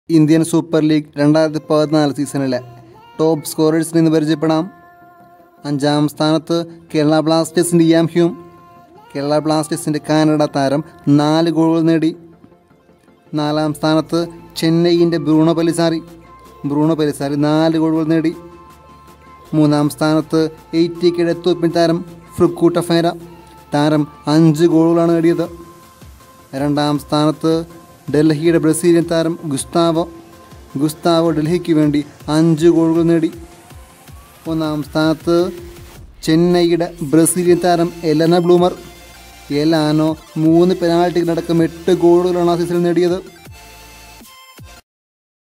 Indian super league 2014 സീസണിലെ top സ്കോറേഴ്സിനെ ഇന്ന് പരിചയപ്പെടാം. 5-ാം സ്ഥാനത്ത് കേരള ബ്ലാസ്റ്റേഴ്സിൻ്റെ ഇയാം ഹ്യൂം. കേരള ബ്ലാസ്റ്റേഴ്സിൻ്റെ കാനഡ താരം 4 ഗോളുകൾ നേടി. 4-ാം സ്ഥാനത്ത് ചെന്നൈയിൻ്റെ ബ്രൂണോ പെലിസാരി 4 ഗോളുകൾ നേടി. 3-ാം സ്ഥാനത്ത് എയ്റ്റിക്കയുടെ എത്തോപ്യൻ താരം ഫ്രുക്കു ടഫേര. താരം 5 ഗോളുകളാണ് നേടിയത്. 2-ാം സ്ഥാനത്ത് ഡൽഹിയുടെ ബ്രസീലിയൻ താരം ഗുസ്താവോ ഡൽഹിക്ക് വേണ്ടി 5 ഗോളുകൾ നേടി. 1-ാം സ്ഥാനത്ത് ചെന്നൈയുടെ ബ്രസീലിയൻ താരം എലാനോ 3 പെനാൽറ്റികളടക്കം 8 ഗോളുകളാണ് ആ സീസണിൽ നേടിയത്.